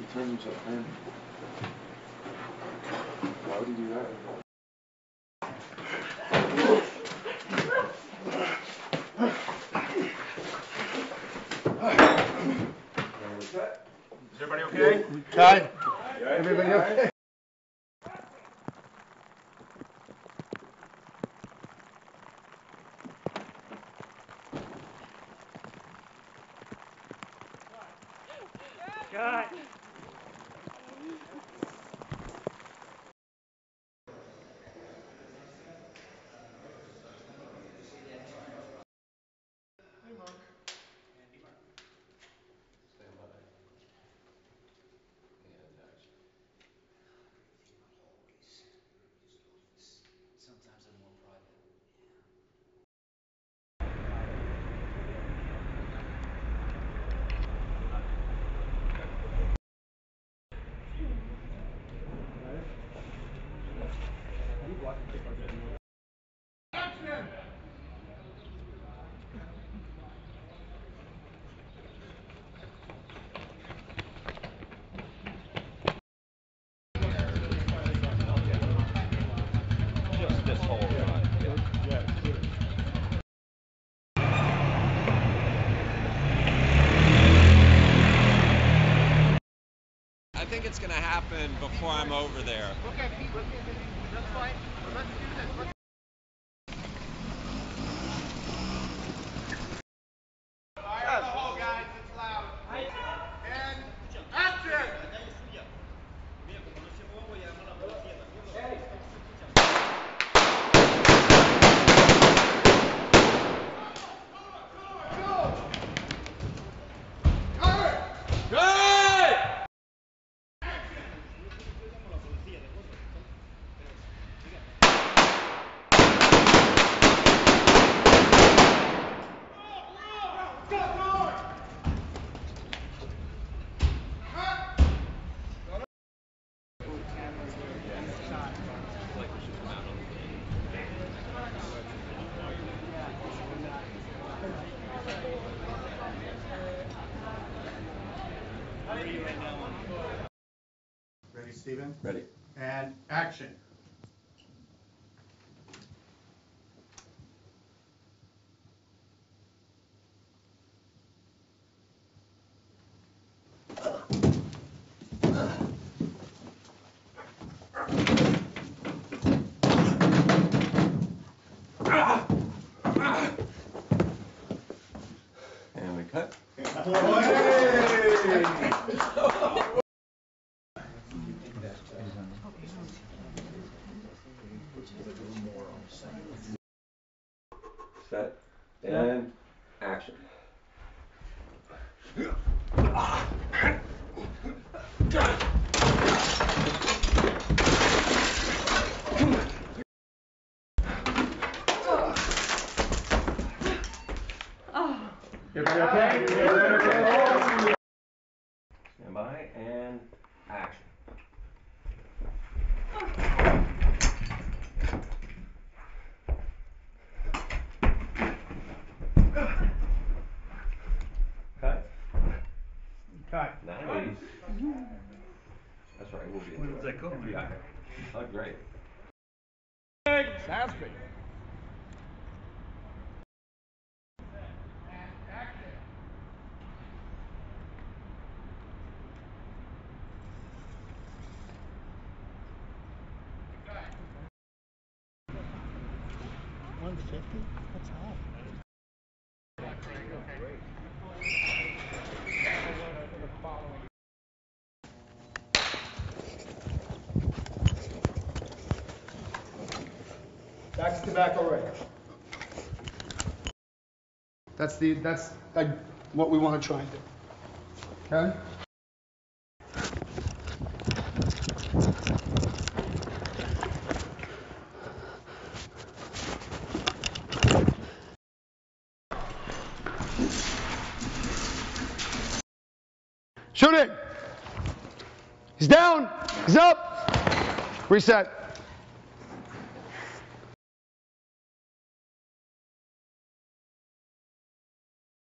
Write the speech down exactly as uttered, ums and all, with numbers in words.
turn himself in. Why would he do that? Is everybody okay? Hi. Everybody okay? God. Sometimes they're more private. Just this whole run. I think it's going to happen before I'm over there. Okay, Pete, that's fine. Let's do this. Let's fire the hole, guys. It's loud. And action! Ready, Stephen? Ready. And action. And we cut. Set. And action. Everybody okay? Everybody okay? Stand by and action. Cut. Cut. Nice. That's right, we'll be in. Where does that go? Yeah. Oh, great. Sounds great. one fifty? That's high. Back to tobacco range. That's the that's like what we want to try and do. Okay? Shooting! He's down! He's up! Reset.